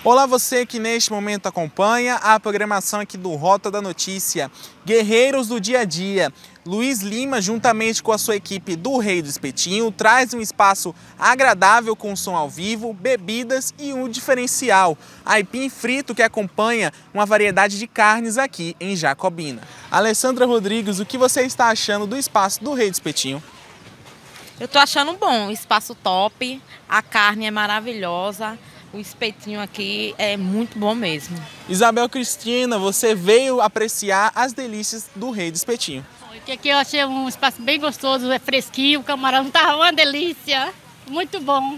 Olá você que neste momento acompanha a programação aqui do Rota da Notícia. Guerreiros do dia a dia. Luiz Lima, juntamente com a sua equipe do Rei do Espetinho, traz um espaço agradável com som ao vivo, bebidas e um diferencial, aipim frito, que acompanha uma variedade de carnes aqui em Jacobina. Alessandra Rodrigues, o que você está achando do espaço do Rei do Espetinho? Eu tô achando bom, espaço top, a carne é maravilhosa. O espetinho aqui é muito bom mesmo. Isabel Cristina, você veio apreciar as delícias do Rei do Espetinho. Aqui eu achei um espaço bem gostoso, é fresquinho, o camarão tá uma delícia, muito bom.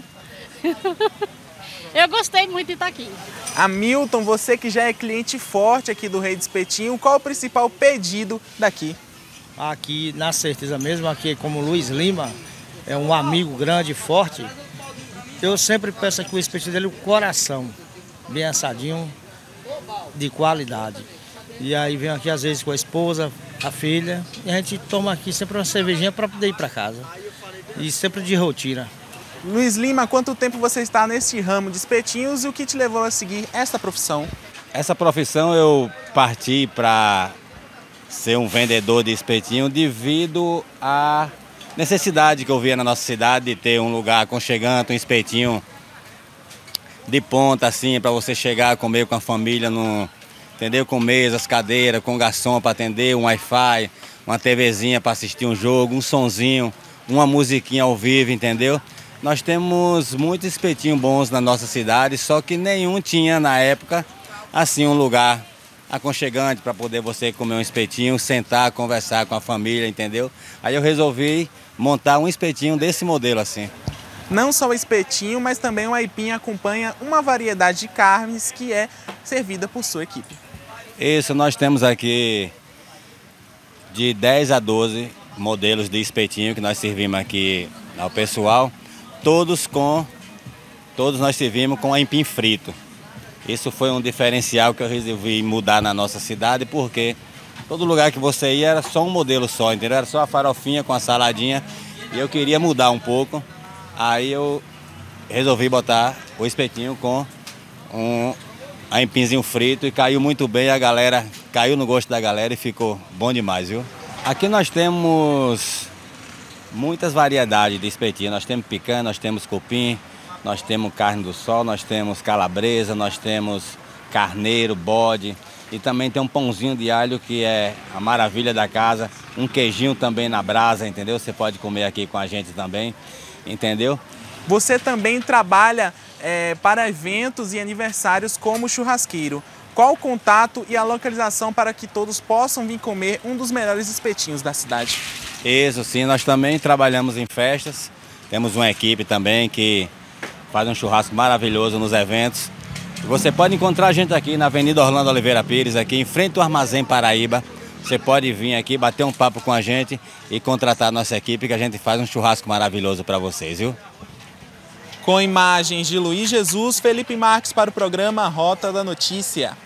Eu gostei muito de estar aqui. Hamilton, você que já é cliente forte aqui do Rei do Espetinho, qual o principal pedido daqui? Aqui, na certeza mesmo, aqui como Luiz Lima é um amigo grande e forte, eu sempre peço aqui o espetinho dele, o coração, bem assadinho, de qualidade. E aí vem aqui às vezes com a esposa, a filha, e a gente toma aqui sempre uma cervejinha para poder ir para casa. E sempre de rotina. Luiz Lima, há quanto tempo você está nesse ramo de espetinhos e o que te levou a seguir essa profissão? Essa profissão eu parti para ser um vendedor de espetinho devido à necessidade que eu via na nossa cidade de ter um lugar aconchegante, um espetinho de ponta assim, para você chegar, comer com a família, entendeu? Com mesas, cadeiras, com garçom para atender, um Wi-Fi, uma TVzinha para assistir um jogo, um sonzinho, uma musiquinha ao vivo, entendeu? Nós temos muitos espetinhos bons na nossa cidade, só que nenhum tinha na época assim um lugar aconchegante para poder você comer um espetinho, sentar, conversar com a família, entendeu? Aí eu resolvi montar um espetinho desse modelo assim. Não só o espetinho, mas também o aipim acompanha uma variedade de carnes que é servida por sua equipe. Isso, nós temos aqui de 10 a 12 modelos de espetinho que nós servimos aqui ao pessoal, todos nós servimos com aipim frito. Isso foi um diferencial que eu resolvi mudar na nossa cidade, porque todo lugar que você ia era só um modelo só, entendeu? Era só a farofinha com a saladinha e eu queria mudar um pouco. Aí eu resolvi botar o espetinho com um aipinzinho frito e caiu muito bem, a galera caiu no gosto da galera e ficou bom demais, viu? Aqui nós temos muitas variedades de espetinho, nós temos picanha, nós temos cupim, nós temos carne do sol, nós temos calabresa, nós temos carneiro, bode e também tem um pãozinho de alho que é a maravilha da casa, um queijinho também na brasa, entendeu? Você pode comer aqui com a gente também, entendeu? Você também trabalha para eventos e aniversários como churrasqueiro. Qual o contato e a localização para que todos possam vir comer um dos melhores espetinhos da cidade? Isso sim, nós também trabalhamos em festas, temos uma equipe também que faz um churrasco maravilhoso nos eventos. Você pode encontrar a gente aqui na Avenida Orlando Oliveira Pires, aqui em frente ao Armazém Paraíba. Você pode vir aqui, bater um papo com a gente e contratar a nossa equipe, que a gente faz um churrasco maravilhoso para vocês, viu? Com imagens de Luiz Jesus, Felipe Marques para o programa Rota da Notícia.